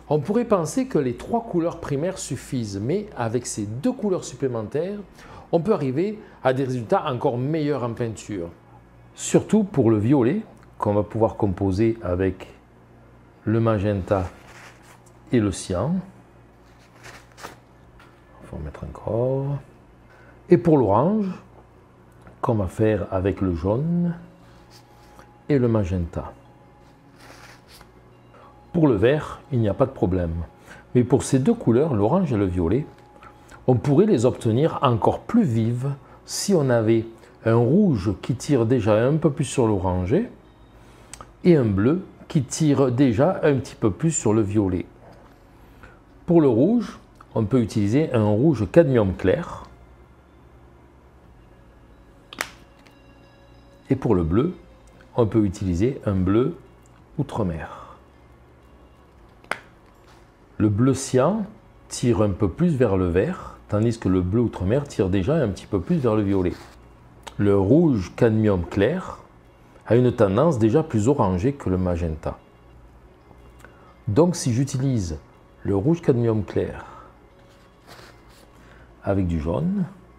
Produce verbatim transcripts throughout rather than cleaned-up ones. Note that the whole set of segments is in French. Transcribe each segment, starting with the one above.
On pourrait penser que les trois couleurs primaires suffisent, mais avec ces deux couleurs supplémentaires, on peut arriver à des résultats encore meilleurs en peinture. Surtout pour le violet, qu'on va pouvoir composer avec le magenta et le cyan. Il faut en mettre encore. Et pour l'orange, qu'on va faire avec le jaune et le magenta. Pour le vert, il n'y a pas de problème. Mais pour ces deux couleurs, l'orange et le violet, on pourrait les obtenir encore plus vives si on avait un rouge qui tire déjà un peu plus sur l'orangé et un bleu qui tire déjà un petit peu plus sur le violet. Pour le rouge, on peut utiliser un rouge cadmium clair. Et pour le bleu, on peut utiliser un bleu outre-mer. Le bleu cyan tire un peu plus vers le vert, tandis que le bleu outre-mer tire déjà un petit peu plus vers le violet. Le rouge cadmium clair a une tendance déjà plus orangée que le magenta. Donc si j'utilise le rouge cadmium clair avec du jaune,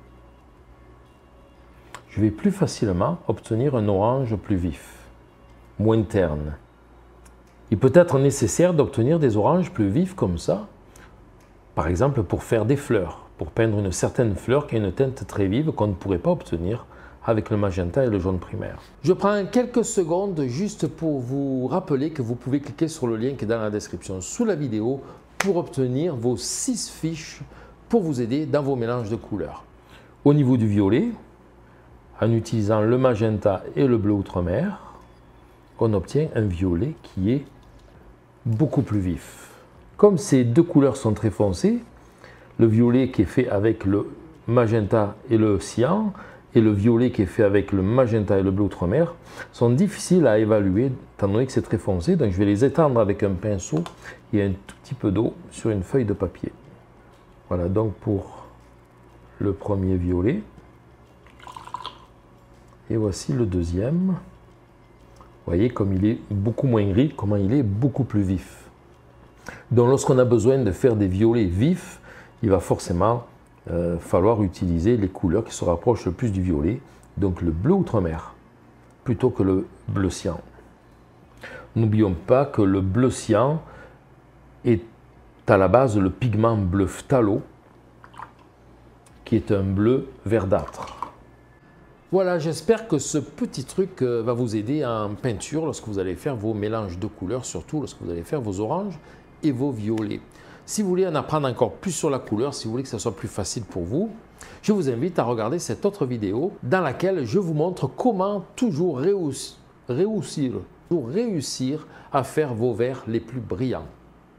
je vais plus facilement obtenir un orange plus vif, moins terne. Il peut être nécessaire d'obtenir des oranges plus vifs comme ça, par exemple pour faire des fleurs, pour peindre une certaine fleur qui a une teinte très vive qu'on ne pourrait pas obtenir avec le magenta et le jaune primaire. Je prends quelques secondes juste pour vous rappeler que vous pouvez cliquer sur le lien qui est dans la description sous la vidéo pour obtenir vos six fiches pour vous aider dans vos mélanges de couleurs. Au niveau du violet, en utilisant le magenta et le bleu outre-mer, on obtient un violet qui est beaucoup plus vif. Comme ces deux couleurs sont très foncées, le violet qui est fait avec le magenta et le cyan et le violet qui est fait avec le magenta et le bleu outre-mer sont difficiles à évaluer étant donné que c'est très foncé. Donc je vais les étendre avec un pinceau et un tout petit peu d'eau sur une feuille de papier. Voilà donc pour le premier violet. Et voici le deuxième. Vous voyez comme il est beaucoup moins gris, comment il est beaucoup plus vif. Donc lorsqu'on a besoin de faire des violets vifs, il va forcément euh, falloir utiliser les couleurs qui se rapprochent le plus du violet, donc le bleu outre-mer, plutôt que le bleu cyan. N'oublions pas que le bleu cyan est à la base le pigment bleu phthalo, qui est un bleu verdâtre. Voilà, j'espère que ce petit truc va vous aider en peinture lorsque vous allez faire vos mélanges de couleurs, surtout lorsque vous allez faire vos oranges et vos violets. Si vous voulez en apprendre encore plus sur la couleur, si vous voulez que ça soit plus facile pour vous, je vous invite à regarder cette autre vidéo dans laquelle je vous montre comment toujours réussir, réussir, toujours réussir à faire vos verts les plus brillants.